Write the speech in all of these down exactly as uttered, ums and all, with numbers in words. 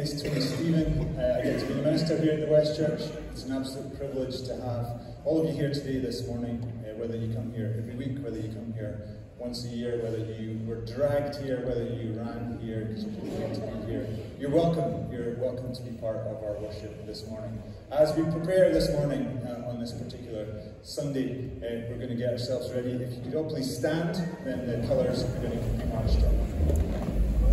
is Tony Stephen. Uh, I get to be the minister here at the West Church. It's an absolute privilege to have all of you here today this morning, uh, whether you come here every week, whether you come here once a year, whether you were dragged here, whether you ran here because you didn't want to be here. You're welcome. You're welcome to be part of our worship this morning. As we prepare this morning uh, on this particular Sunday, uh, we're going to get ourselves ready. If you could all please stand, then the colours are going to be marched on.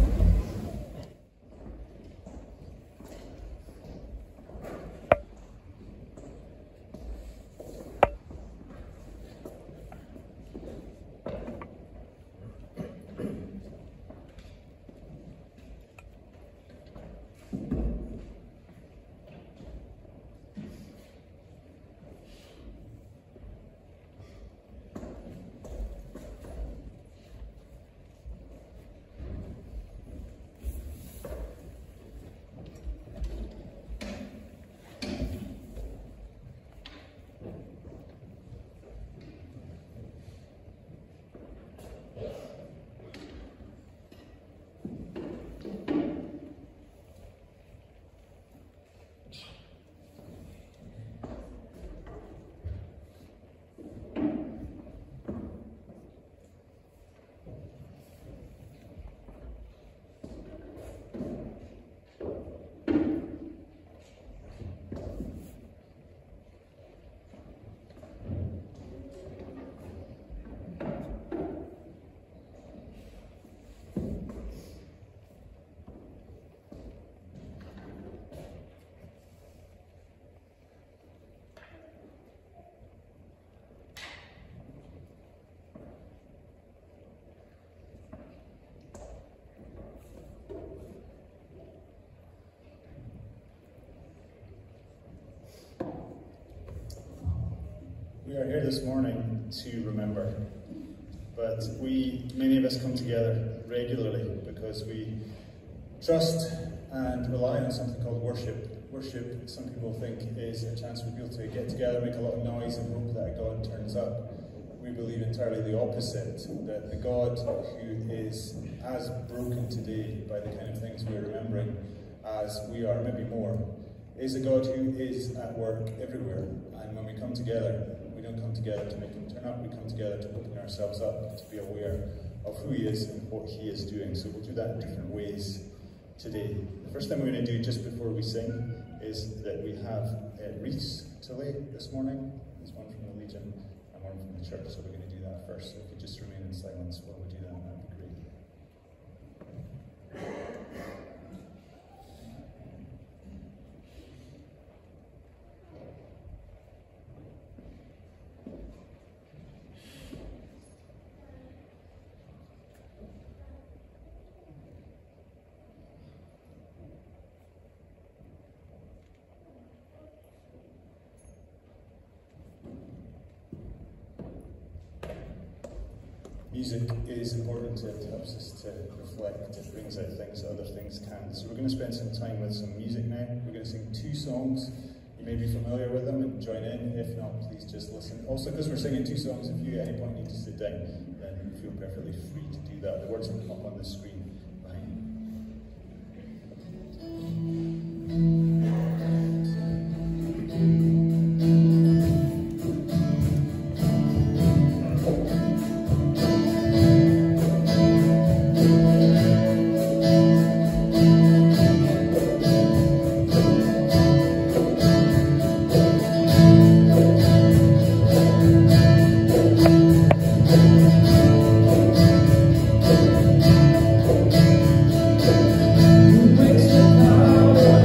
We are here this morning to remember, but we, many of us come together regularly because we trust and rely on something called worship. Worship, some people think, is a chance for people to get together, make a lot of noise and hope that God turns up. We believe entirely the opposite, that the God who is as broken today by the kind of things we're remembering as we are, maybe more, is a God who is at work everywhere. And when we come together, we don't come together to make him turn up, we come together to open ourselves up, to be aware of who he is and what he is doing. So we'll do that in different ways today. The first thing we're going to do just before we sing is that we have uh, wreaths to lay this morning. There's one from the Legion and one from the church, so we're going to do that first. So if you just remain in silence while we do that, that'd be great. Music is important. It helps us to reflect. It brings out things that other things can't. So we're going to spend some time with some music now. We're going to sing two songs. You may be familiar with them and join in. If not, please just listen. Also, because we're singing two songs, if you at any point need to sit down, then feel perfectly free to do that. The words will come up on the screen behind me. Who wakes up now?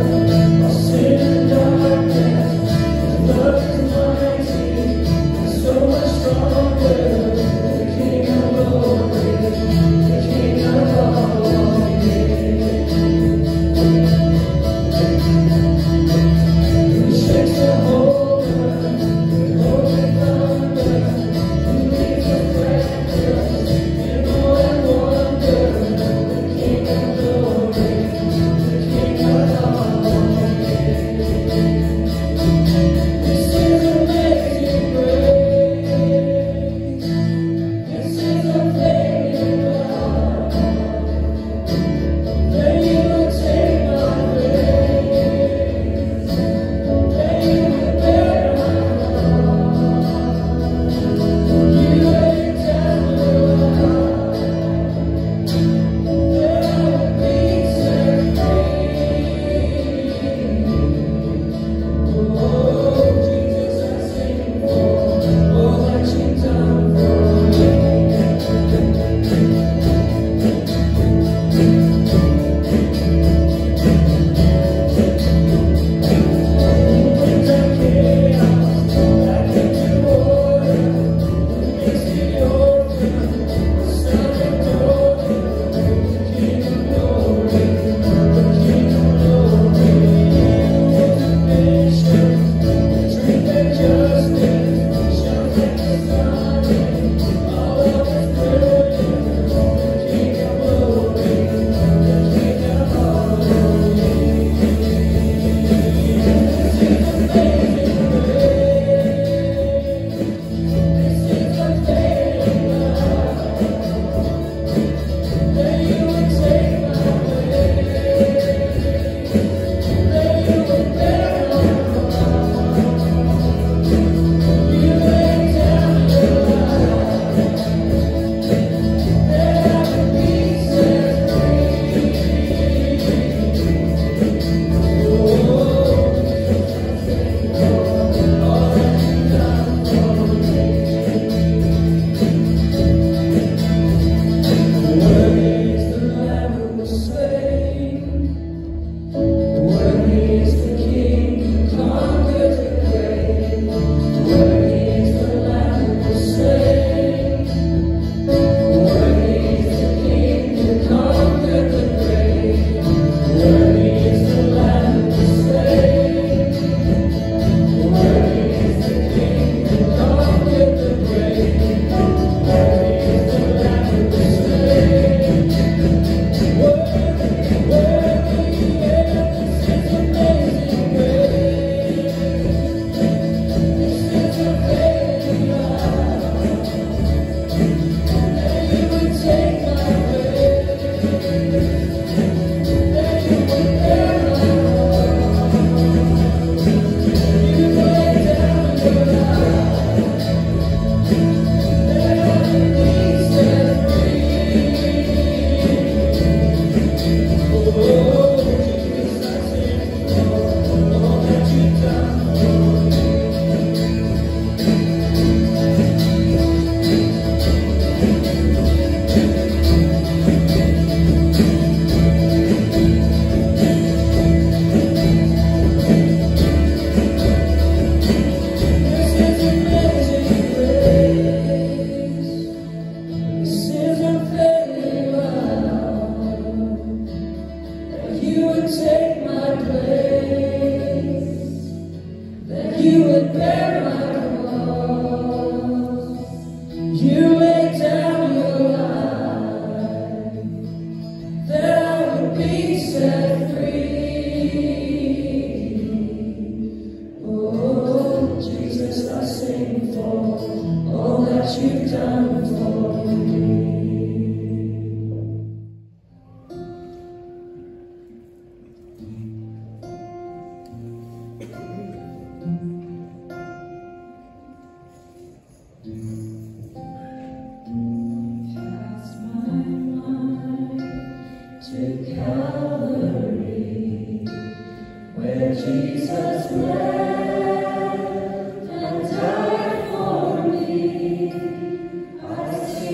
You laid down your life that I would be set free. Oh, Jesus, I sing for all that you've done for me. Cast my mind to Calvary, where Jesus bled and died for me. I see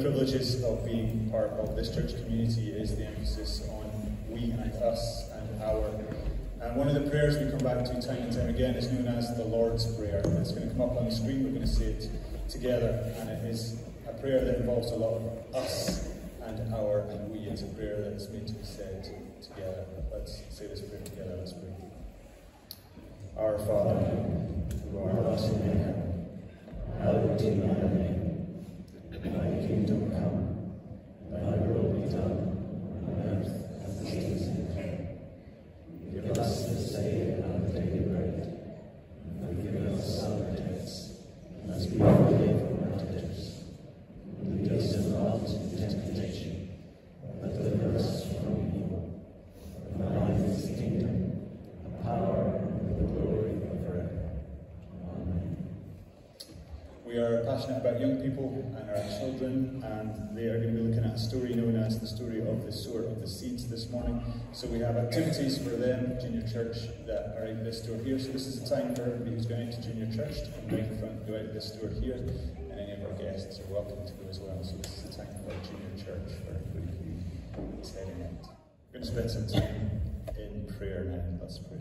privileges of being part of this church community is the emphasis on we and us and our. And one of the prayers we come back to time and time again is known as the Lord's Prayer. It's going to come up on the screen, we're going to say it together, and it is a prayer that involves a lot of us and our and we. It's a prayer that is meant to be said together. Let's say this prayer together, let's pray. Our Father, who art in heaven, hallowed be thy name. Thy kingdom come, thy will be done, on earth as it is in heaven. Give us this day our daily bread, and forgive us our debts, as we forgive our debtors. And lead us not into temptation, but deliver us from evil. For thine is the kingdom, the power, and the glory forever. Amen. We are passionate about young people and our children, and they are going to be looking at a story known as the story of the sower of the seeds this morning. So we have activities for them, junior church, that are in this door here. So this is a time for everybody who's going out to junior church to come right in front and go out this door here, and any of our guests are welcome to go as well. So this is a time for junior church for everybody who is heading out. We're going to spend some time in prayer now. Let's pray.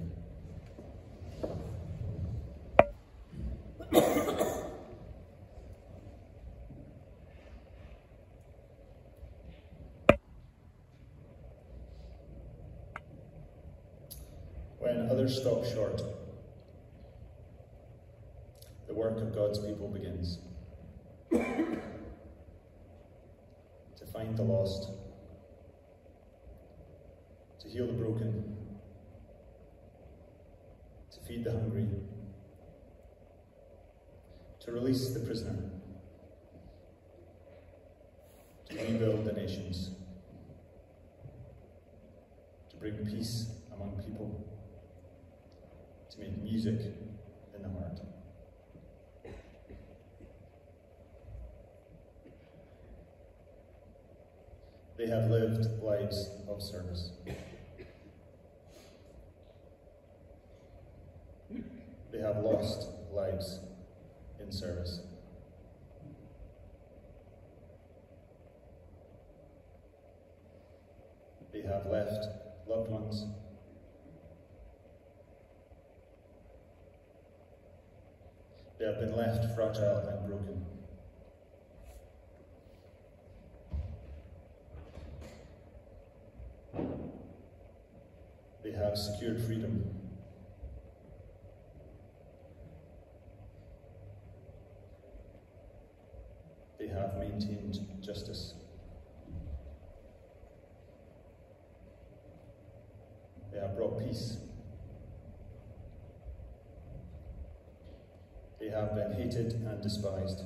When others stop short, the work of God's people begins. To find the lost, to heal the broken, to feed the hungry, to release the prisoner, to rebuild the nations, to bring peace among people, to make music in the heart. They have lived lives of service. They have lost lives in service. They have left loved ones. They have been left fragile and broken. They have secured freedom. They have maintained justice. They have brought peace. They have been hated and despised.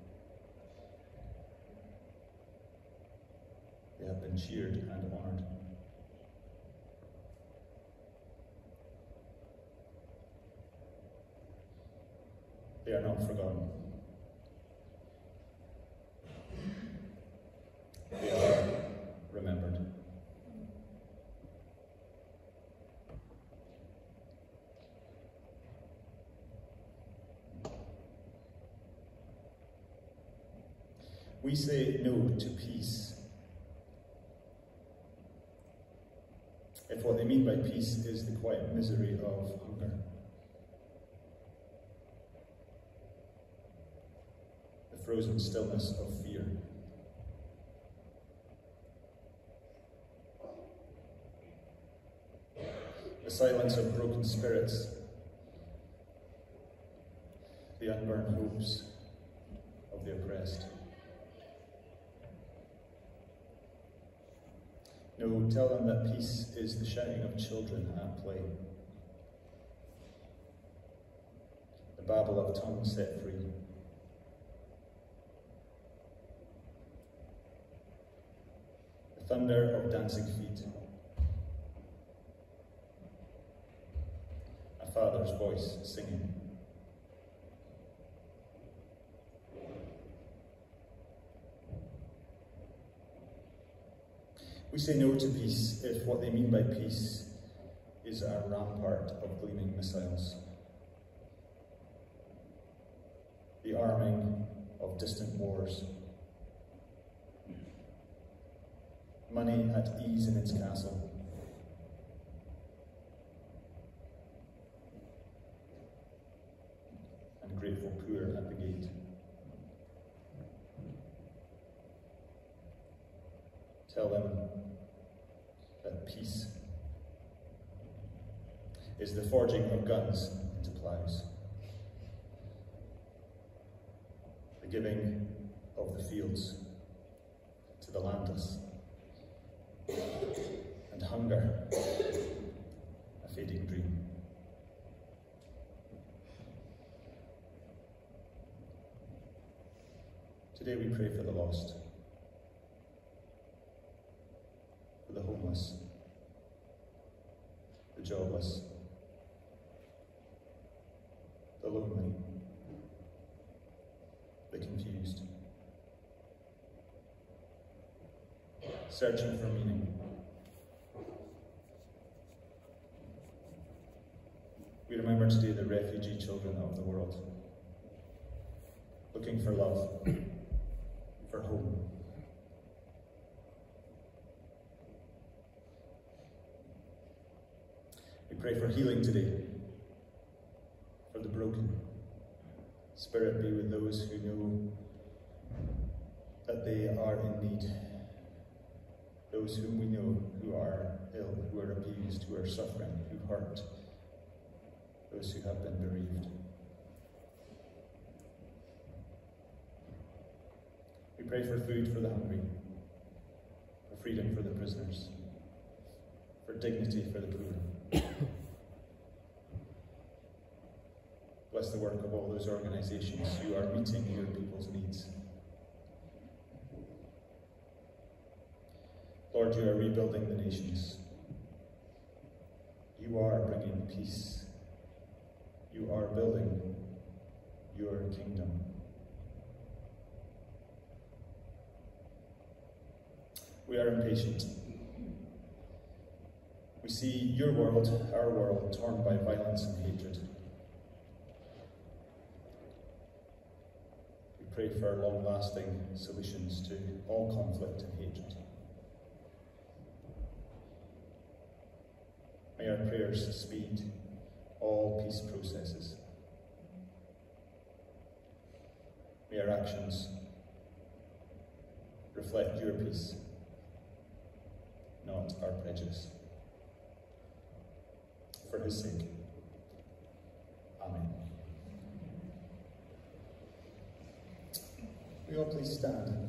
They have been cheered and honoured. They are not forgotten. They are remembered. We say no to peace if what they mean by peace is the quiet misery of hunger, the frozen stillness of fear, the silence of broken spirits, the unburned hopes of the oppressed. No, tell them that peace is the shouting of children at play, the babble of tongues set free, the thunder of dancing feet, a father's voice singing. We say no to peace if what they mean by peace is a rampart of gleaming missiles, the arming of distant wars, money at ease in its castle. And grateful poor at the gate. Tell them that peace is the forging of guns into ploughs, the giving of the fields to the landless, and hunger a fading dream. Today we pray for the lost, for the homeless, the jobless, the lonely, the confused, searching for meaning. We remember today the refugee children of the world, looking for love, for home. We pray for healing today, for the broken. Spirit be with those who know that they are in need, those whom we know who are ill, who are abused, who are suffering, who hurt, those who have been bereaved. We pray for food for the hungry, for freedom for the prisoners, for dignity for the poor. Bless the work of all those organisations who are meeting your people's needs. Lord, you are rebuilding the nations. You are bringing peace. You are building your kingdom. We are impatient. We see your world, our world, torn by violence and hatred. We pray for long-lasting solutions to all conflict and hatred. May our prayers speed all peace processes. May our actions reflect your peace, not our prejudice. For his sake. Amen. Will you all please stand?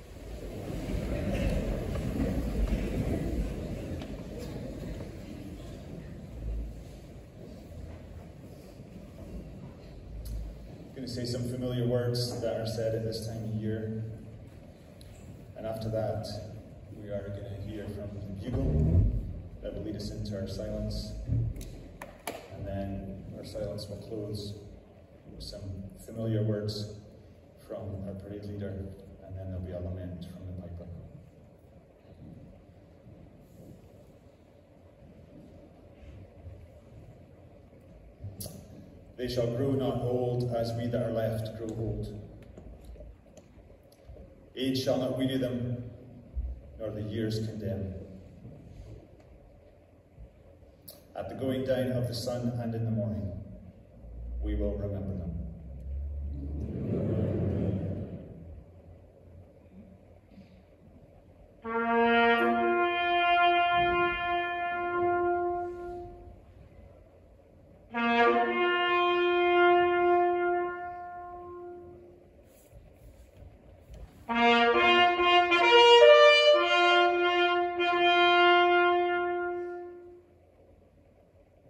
I'm going to say some familiar words that are said at this time of year. And after that, we are going to hear from the bugle that will lead us into our silence. And then our silence will close with some familiar words from our parade leader, and then there'll be a lament from the piper. They shall grow not old as we that are left grow old. Age shall not weary them, nor the years condemn. At the going down of the sun and in the morning, we will remember them.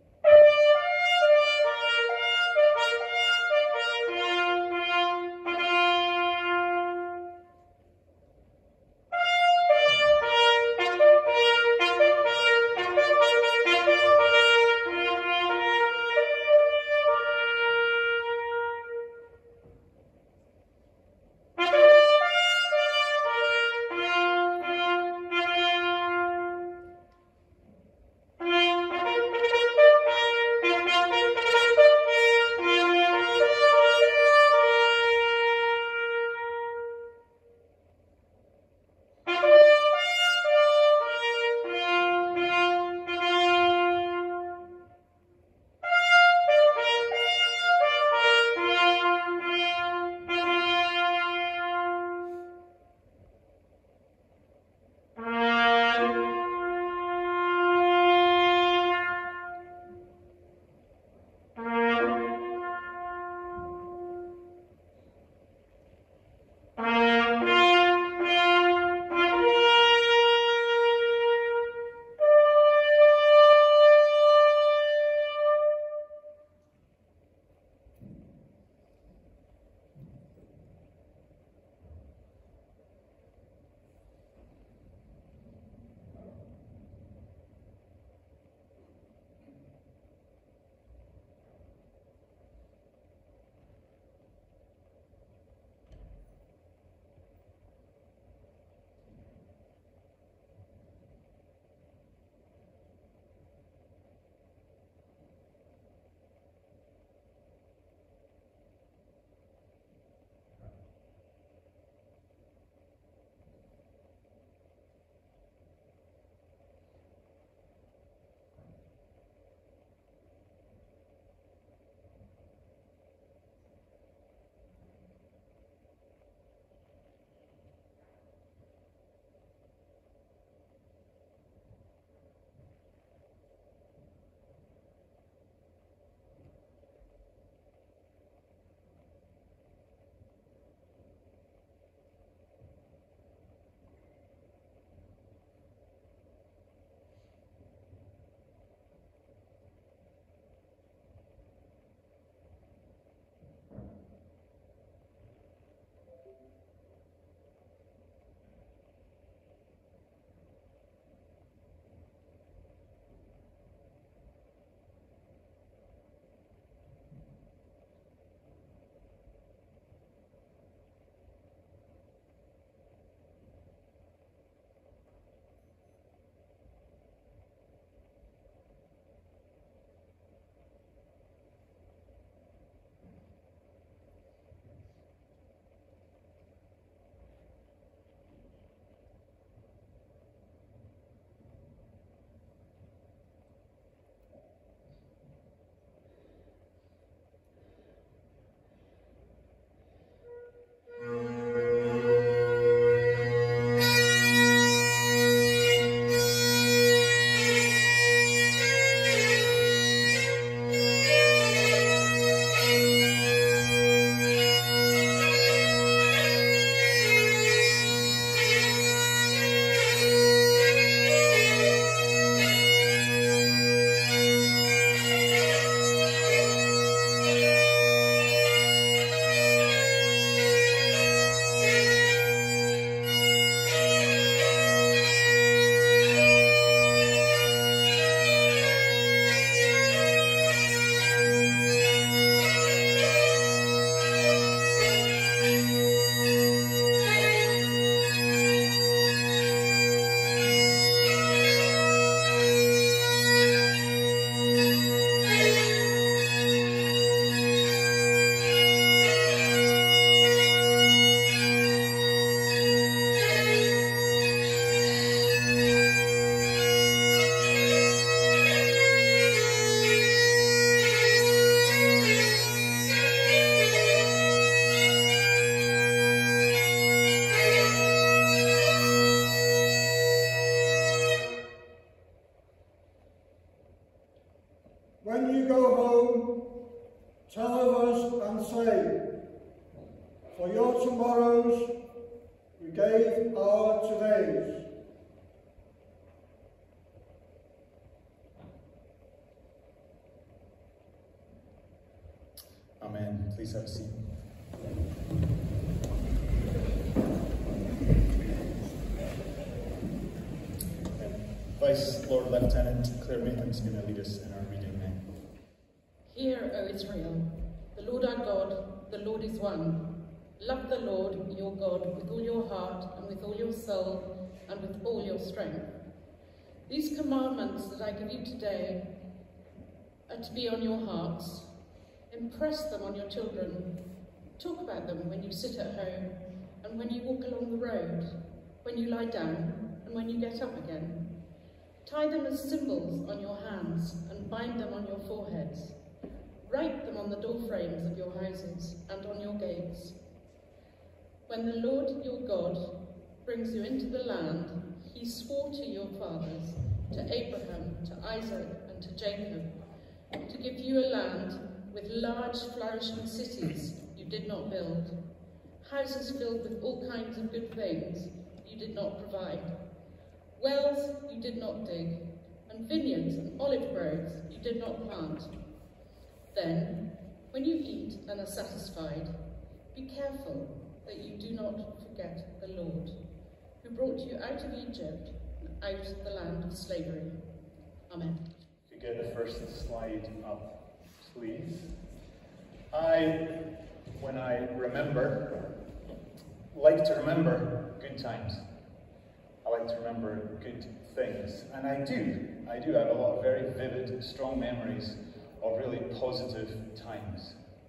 Thank you. you go home, tell of us and say, for your tomorrows we gave our todays. Amen. Please have a seat. Vice Lord Lieutenant Claire Nathan is going to lead us in our reading now. Hear, O Israel, the Lord our God, the Lord is one. Love the Lord your God with all your heart and with all your soul and with all your strength. These commandments that I give you today are to be on your hearts. Impress them on your children. Talk about them when you sit at home and when you walk along the road, when you lie down and when you get up again. Tie them as symbols on your hands and bind them on your foreheads. Write them on the doorframes of your houses and on your gates. When the Lord your God brings you into the land he swore to your fathers, to Abraham, to Isaac, and to Jacob, to give you a land with large flourishing cities you did not build, houses filled with all kinds of good things you did not provide, wells you did not dig, and vineyards and olive groves you did not plant. Then, when you eat and are satisfied, be careful that you do not forget the Lord, who brought you out of Egypt and out of the land of slavery. Amen. If you get the first slide up, please. I, when I remember, like to remember good times. I like to remember good things, and I do. I do have a lot of very vivid, strong memories of really positive times.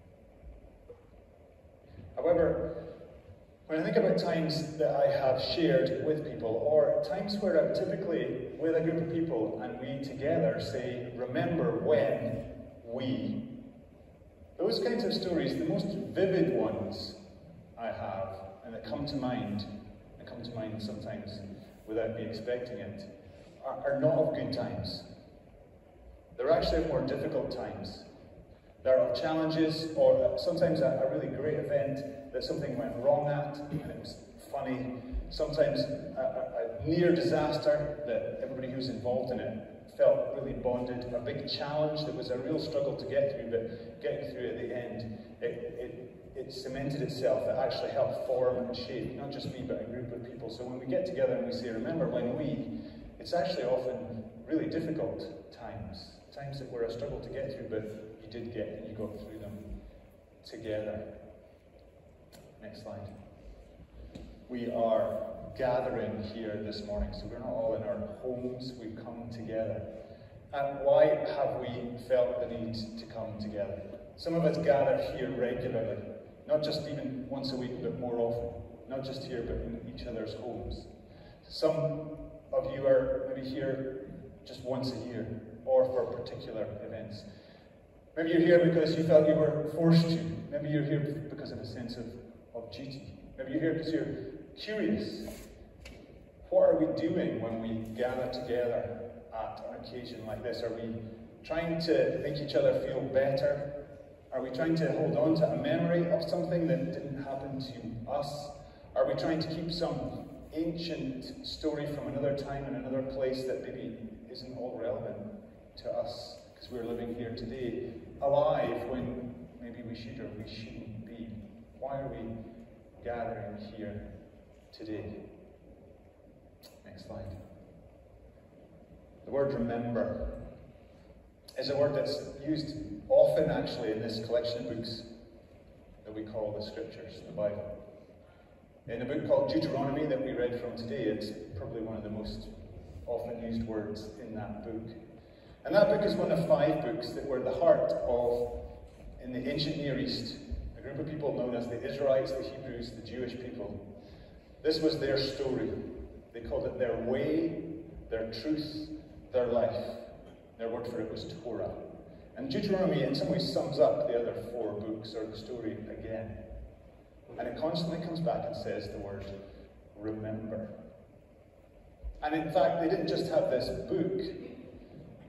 However, when I think about times that I have shared with people, or times where I'm typically with a group of people and we together say, remember when we, those kinds of stories, the most vivid ones I have, and that come to mind, and come to mind sometimes without me expecting it, are, are not of good times. They're actually of more difficult times. There are challenges, or sometimes a, a really great event that something went wrong at, and it was funny. Sometimes a, a, a near disaster that everybody who's involved in it felt really bonded. A big challenge that was a real struggle to get through, but getting through at the end, it, it, it cemented itself. It actually helped form and shape, not just me, but a group of people. So when we get together and we say, remember when we, it's actually often really difficult times. Times that were a struggle to get through, but you did get and you got through them together. Next slide. We are gathering here this morning, so we're not all in our homes, we've come together. And why have we felt the need to come together? Some of us gather here regularly, not just even once a week, but more often. Not just here, but in each other's homes. Some of you are maybe here just once a year, or for particular events. Maybe you're here because you felt you were forced to. Maybe you're here because of a sense of, of duty. Maybe you're here because you're curious. What are we doing when we gather together at an occasion like this? Are we trying to make each other feel better? Are we trying to hold on to a memory of something that didn't happen to us? Are we trying to keep some ancient story from another time and another place that maybe isn't all relevant to us because we're living here today, alive when maybe we should or we shouldn't be? Why are we gathering here today? Next slide. The word remember is a word that's used often actually in this collection of books that we call the Scriptures, the Bible. In a book called Deuteronomy that we read from today, it's probably one of the most often used words in that book. And that book is one of five books that were the heart of, in the ancient Near East, a group of people known as the Israelites, the Hebrews, the Jewish people. This was their story. They called it their way, their truth, their life. Their word for it was Torah. And Deuteronomy in some ways sums up the other four books, or the story again. And it constantly comes back and says the word remember. And in fact, they didn't just have this book.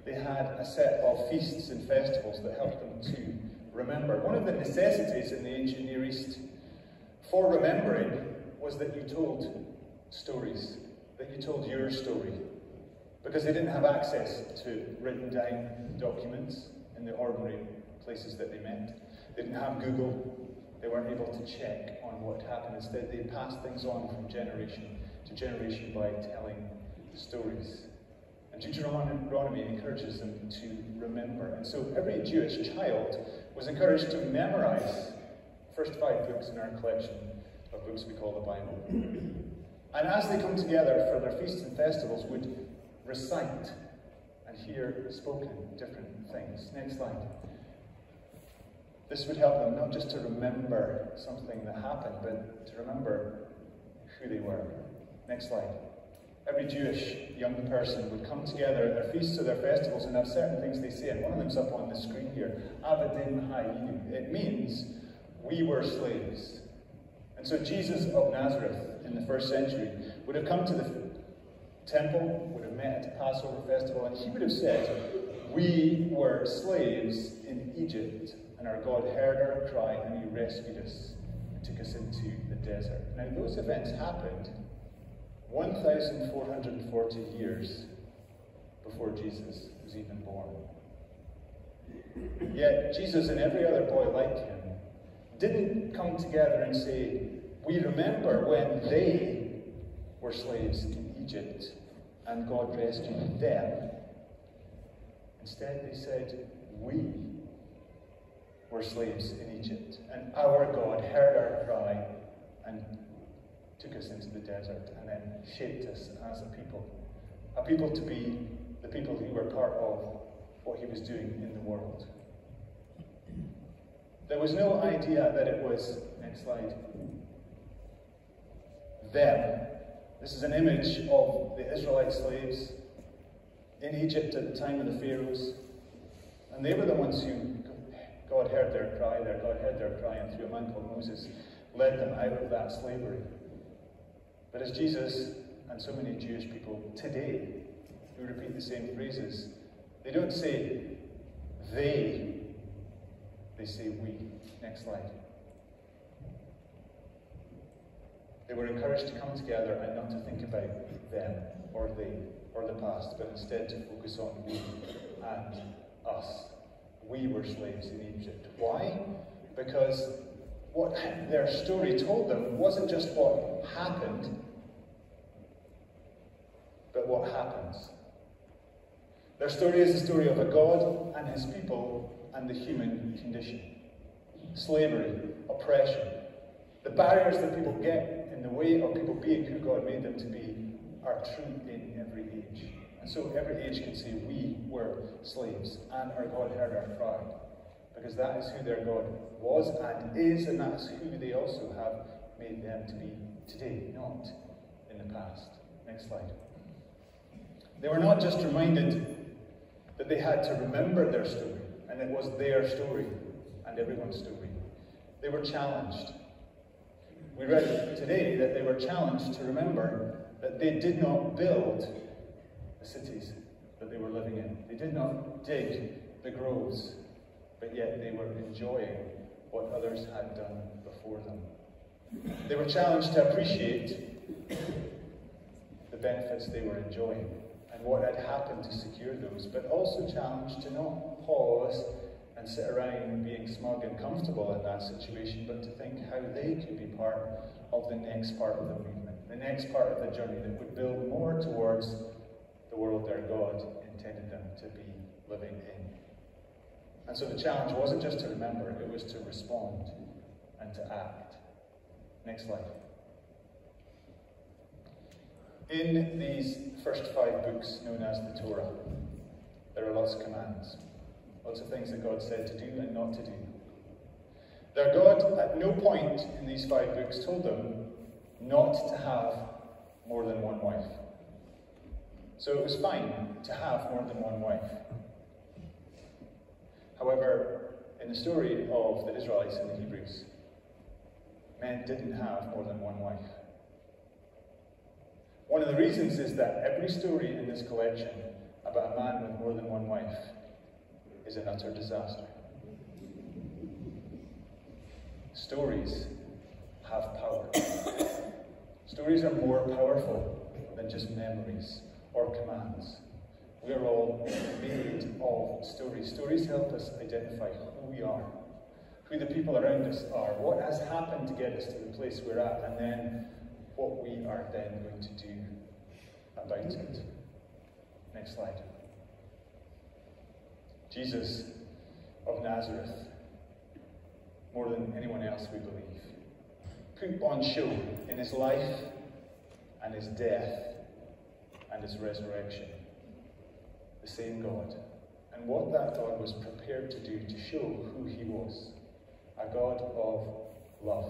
they had a set of feasts and festivals that helped them to remember. One of the necessities in the ancient Near East for remembering was that you told stories, that you told your story, because they didn't have access to written down documents in the ordinary places that they met. They didn't have Google. They weren't able to check on what happened. Instead, they passed things on from generation to generation by telling stories. And Deuteronomy encourages them to remember. And so every Jewish child was encouraged to memorize the first five books in our collection of books we call the Bible. And as they come together for their feasts and festivals, would recite and hear spoken different things. Next slide. This would help them not just to remember something that happened, but to remember who they were. Next slide. Every Jewish young person would come together at their feasts or their festivals and have certain things they say, and one of them's up on the screen here. Avadim Hayinu. It means we were slaves. And so Jesus of Nazareth in the first century would have come to the temple, would have met at the Passover festival, and he would have said, we were slaves in Egypt, and our God heard our cry, and he rescued us and took us into the desert. Now, those events happened one thousand four hundred forty years before Jesus was even born. Yet, Jesus and every other boy like him didn't come together and say, we remember when they were slaves in Egypt and God rescued them. Instead, they said, we were slaves in Egypt, and our God heard our cry and took us into the desert and then shaped us as a people. A people to be the people who were part of what he was doing in the world. There was no idea that it was, next slide, them. This is an image of the Israelite slaves in Egypt at the time of the Pharaohs. And they were the ones who God heard their cry, their God heard their cry, and through a man called Moses led them out of that slavery. But as Jesus and so many Jewish people today who repeat the same phrases, they don't say they, they say we. Next slide. They were encouraged to come together and not to think about them or they or the past, but instead to focus on we and us. We were slaves in Egypt. Why? Because what their story told them wasn't just what happened, but what happens. Their story is the story of a God and his people and the human condition. Slavery, oppression, the barriers that people get in the way of people being who God made them to be are true in every age. And so every age can say we were slaves and our God heard our cry, because that is who their God was and is, and that's who they also have made them to be today, not in the past. Next slide. They were not just reminded that they had to remember their story, and it was their story and everyone's story. They were challenged. We read today that they were challenged to remember that they did not build the cities that they were living in. They did not dig the groves, but yet they were enjoying what others had done before them. They were challenged to appreciate the benefits they were enjoying and what had happened to secure those, but also challenged to not pause and sit around being smug and comfortable in that situation, but to think how they could be part of the next part of the movement, the next part of the journey that would build more towards the world their God intended them to be living in. And so the challenge wasn't just to remember, it was to respond and to act. Next slide. In these first five books known as the Torah, there are lots of commands. Lots of things that God said to do and not to do. Their God at no point in these five books told them not to have more than one wife. So it was fine to have more than one wife. However, in the story of the Israelites and the Hebrews, men didn't have more than one wife. One of the reasons is that every story in this collection about a man with more than one wife is an utter disaster. Stories have power. Stories are more powerful than just memories or commands. We are all made of stories. Stories help us identify who we are, who the people around us are, what has happened to get us to the place we're at, and then what we are then going to do about it. Next slide. Jesus of Nazareth, more than anyone else we believe, put on show in his life and his death and his resurrection the same God. And what that God was prepared to do to show who he was, a God of love.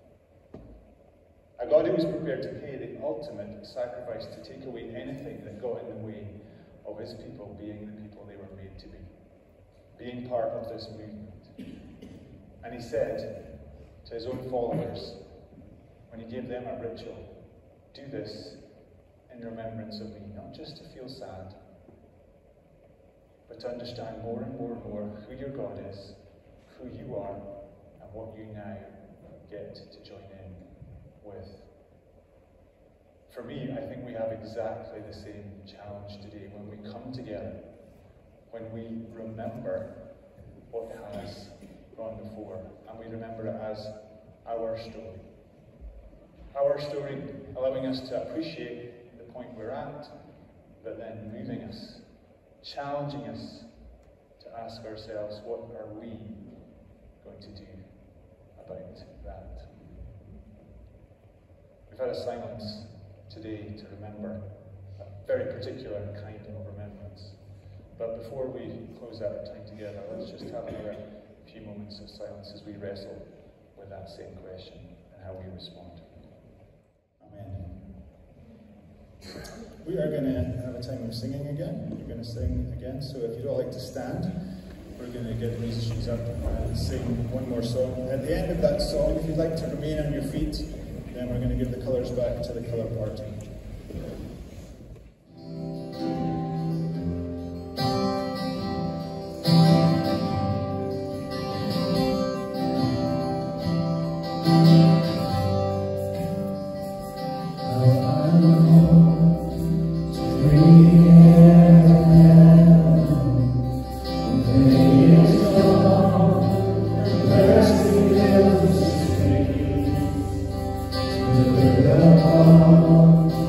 A God who was prepared to pay the ultimate sacrifice to take away anything that got in the way of his people being the people they were made to be, being part of this movement. And he said to his own followers, when he gave them a ritual, do this in remembrance of me, not just to feel sad, but to understand more and more and more who your God is, who you are, and what you now get to join in with. For me, I think we have exactly the same challenge today when we come together, when we remember what has gone before, and we remember it as our story. Our story allowing us to appreciate the point we're at, but then moving us, challenging us to ask ourselves, what are we going to do about that? We've had a silence today to remember a very particular kind of remembrance. But before we close out our time together, let's just have another few moments of silence as we wrestle with that same question and how we respond. Amen. We are going to have a time of singing again. We're going to sing again, so if you'd all like to stand, we're going to get musicians up and sing one more song. At the end of that song, if you'd like to remain on your feet, then we're going to give the colours back to the colour party. Oh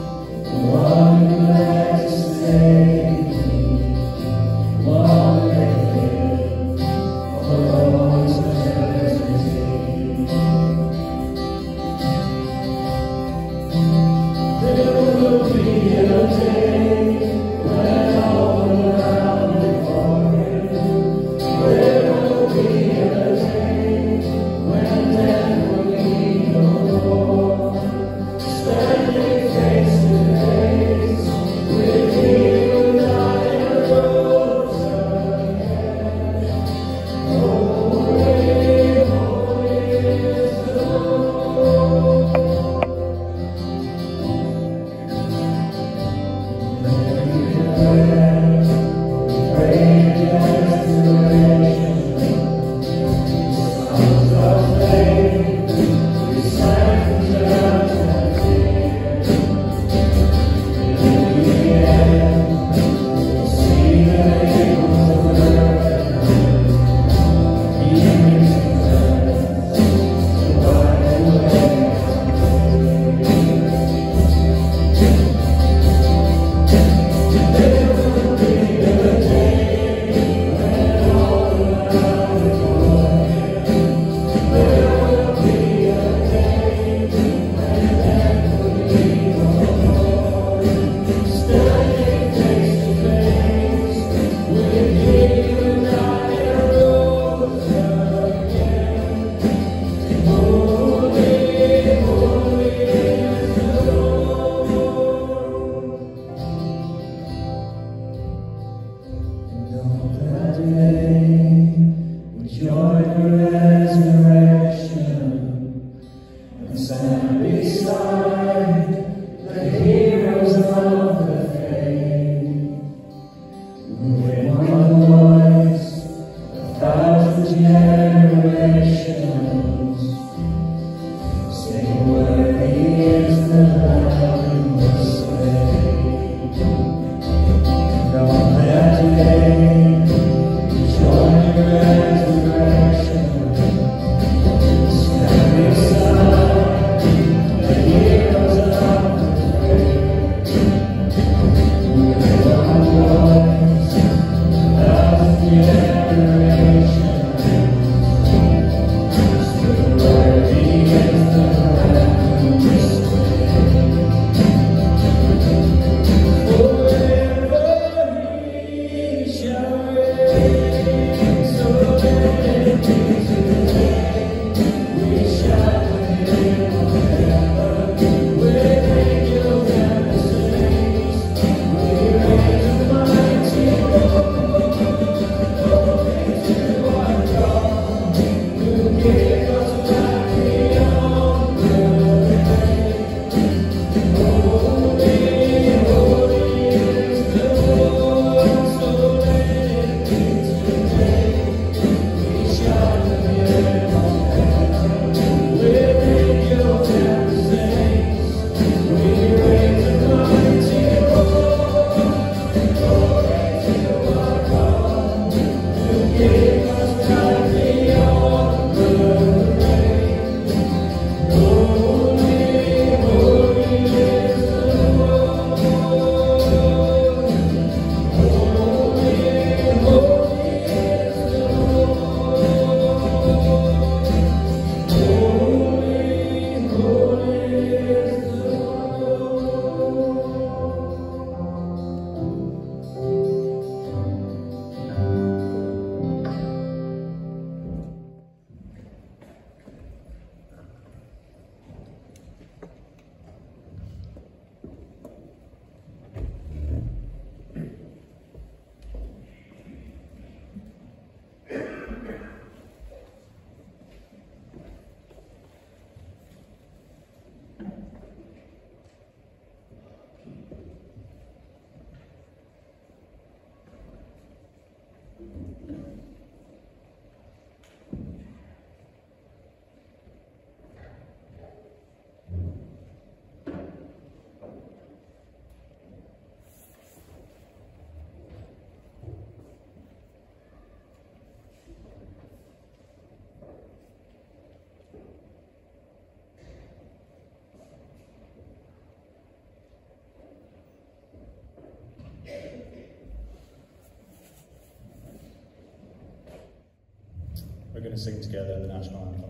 going to sing together the national anthem.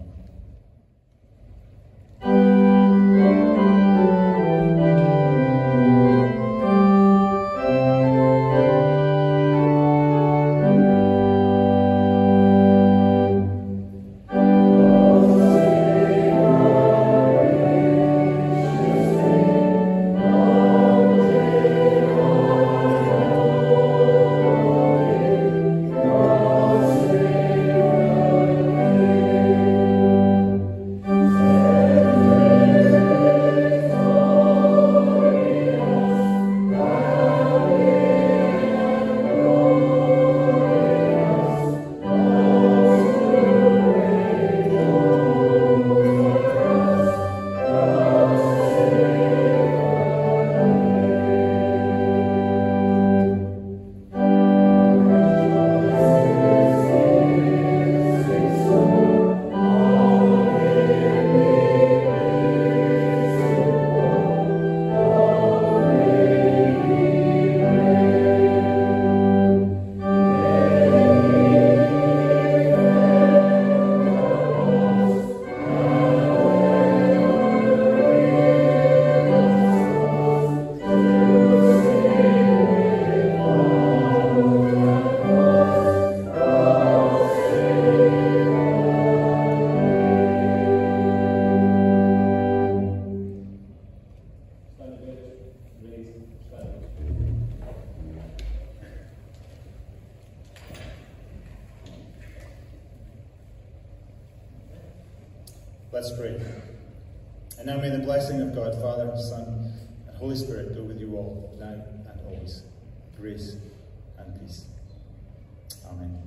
Let's pray. And now may the blessing of God, Father, Son, and Holy Spirit go with you all, now and always. Grace and peace. Amen.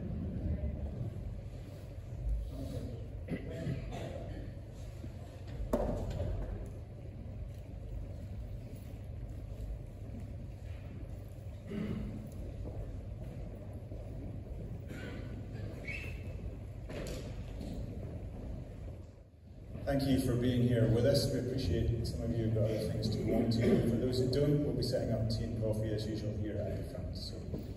Thank you for being here with us. We appreciate some of you have got other things to go on to. For those who don't, we'll be setting up tea and coffee as usual here at the front. So